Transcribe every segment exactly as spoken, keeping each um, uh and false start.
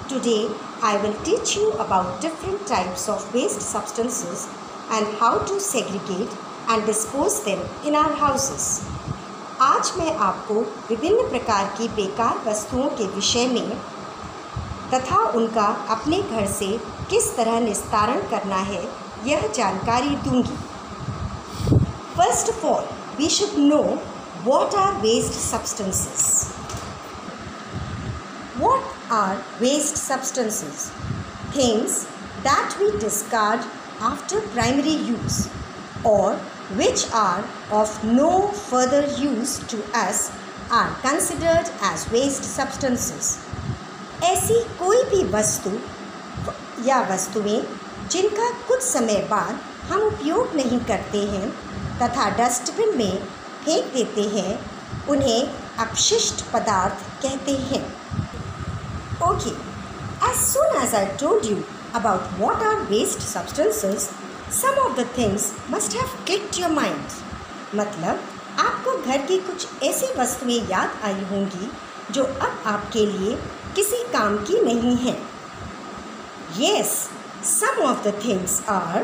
Today I will teach you about different types of waste substances and how to segregate and dispose them in our houses. आज मैं आपको विभिन्न प्रकार की बेकार वस्तुओं के विषय में तथा उनका अपने घर से किस तरह निस्तारण करना है यह जानकारी दूंगी. First of all, we should know what are waste substances. What are waste substances? Things that we discard after primary use or which are of no further use to us are considered as waste substances. ऐसी कोई भी वस्तु या वस्तुएं जिनका कुछ समय बाद हम उपयोग नहीं करते हैं तथा डस्टबिन में फेंक देते हैं उन्हें अपशिष्ट पदार्थ कहते हैं. Okay, as soon as I told you about what are waste substances, some of the things must have clicked your mind. मतलब आपको घर की कुछ ऐसी वस्तुएं याद आई होंगी जो अब आपके लिए किसी काम की नहीं हैं. Yes, some of the things are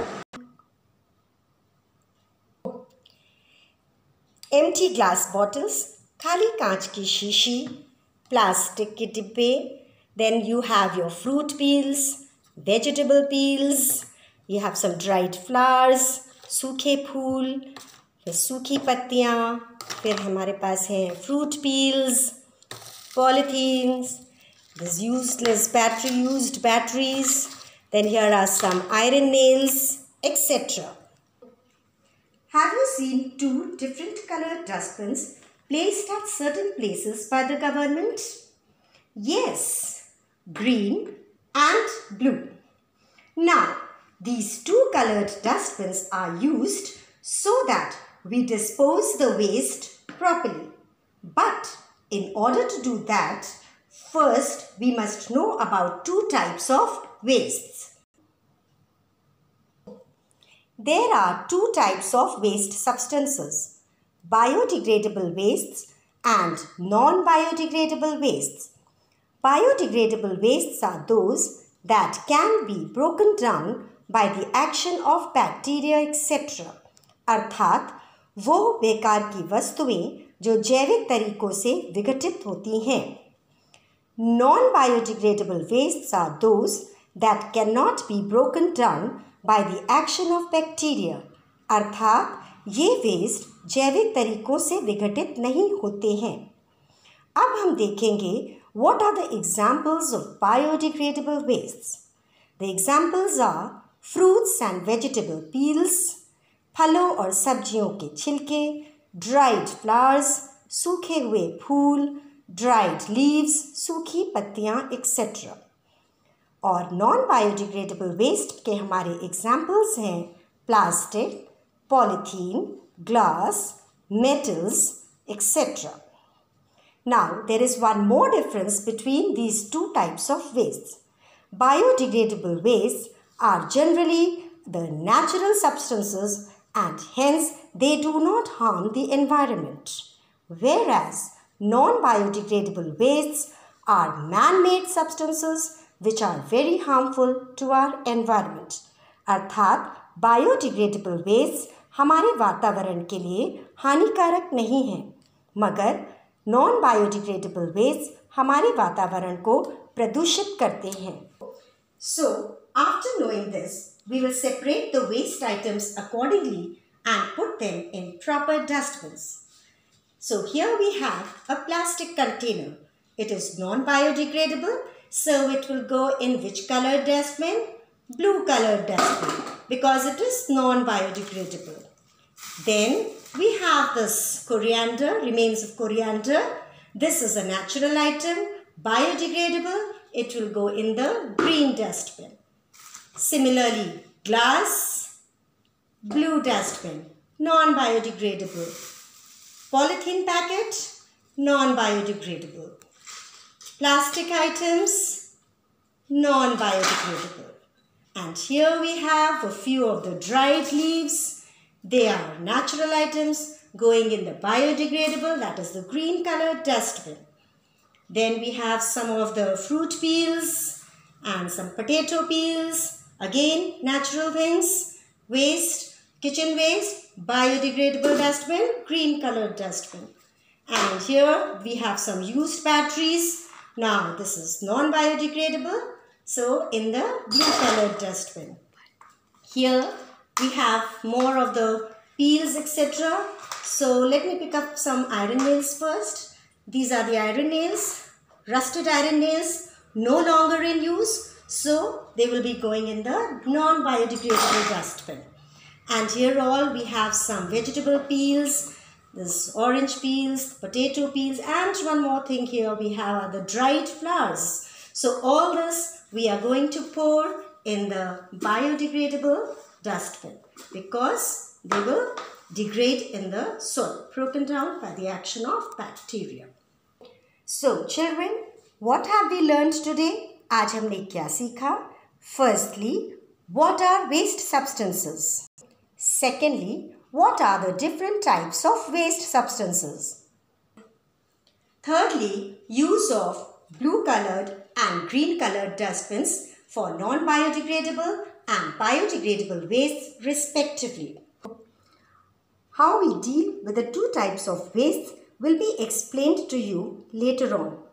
empty glass bottles, खाली कांच की शीशी, प्लास्टिक के डिब्बे. Then you have your fruit peels, vegetable peels, you have some dried flowers, सूखे फूल, फिर सूखी पत्तियाँ, फिर हमारे पास हैं fruit peels, polythenes, these useless battery used batteries, then here are some iron nails, et cetera. Have you seen two different colored dustbins placed at certain places by the government? Yes. Green and blue. Now, these two colored dustbins are used so that we dispose the waste properly. But in order to do that, first we must know about two types of wastes. There are two types of waste substances, biodegradable wastes and non-biodegradable wastes. Biodegradable wastes are those that can be broken down by the action of bacteria et cetera. अर्थात वो बेकार की वस्तुएं जो जैविक तरीकों से विघटित होती हैं. Non-biodegradable wastes are those that cannot be broken down by the action of bacteria. अर्थात ये वेस्ट जैविक तरीकों से विघटित नहीं होते हैं. अब हम देखेंगे what are the examples of biodegradable wastes. The examples are fruits and vegetable peels, फलों और सब्जियों के छिलके, dried flowers, सूखे हुए फूल, dried leaves, सूखी पत्तियाँ et cetera. और non-biodegradable waste के हमारे examples हैं plastic, polythene, glass, metals, et cetera. Now, there is one more difference between these two types of wastes. Biodegradable wastes are generally the natural substances and hence they do not harm the environment. Whereas non-biodegradable wastes are man-made substances which are very harmful to our environment. अर्थात biodegradable wastes हमारे वातावरण के लिए हानिकारक नहीं हैं, मगर non biodegradable waste हमारे वातावरण को प्रदूषित करते हैं. So, after knowing this, we will separate the waste items accordingly and put them in proper dustbins. So, here we have a plastic container. It is non-biodegradable, so it will go in which colored dustbin? Blue colored dustbin, because it is non-biodegradable. Then we have this coriander, remains of coriander. This is a natural item, biodegradable. It will go in the green dustbin. Similarly, glass, blue dustbin, non-biodegradable. Polythene packet, non-biodegradable. Plastic items, non-biodegradable. And here we have a few of the dried leaves. They are natural items going in the biodegradable, that is the green colored dustbin. Then we have some of the fruit peels, and some potato peels, again natural things, waste, kitchen waste, biodegradable dustbin, green colored dustbin. And here we have some used batteries. Now this is non-biodegradable, so in the blue colored dustbin. Here we have more of the peels, et cetera. So let me pick up some iron nails first. These are the iron nails, rusted iron nails, no longer in use. So they will be going in the non-biodegradable dustbin. And here all we have some vegetable peels, this orange peels, potato peels, and one more thing here we have are the dried flowers. So all this we are going to pour in the biodegradable dustbin because they will degrade in the soil, broken down by the action of bacteria. So children, what have we learned today? आज हमने क्या सीखा? Firstly, what are waste substances? Secondly, what are the different types of waste substances? Thirdly, use of blue colored and green colored dustbins for non-biodegradable and biodegradable waste respectively. How we deal with the two types of waste will be explained to you later on.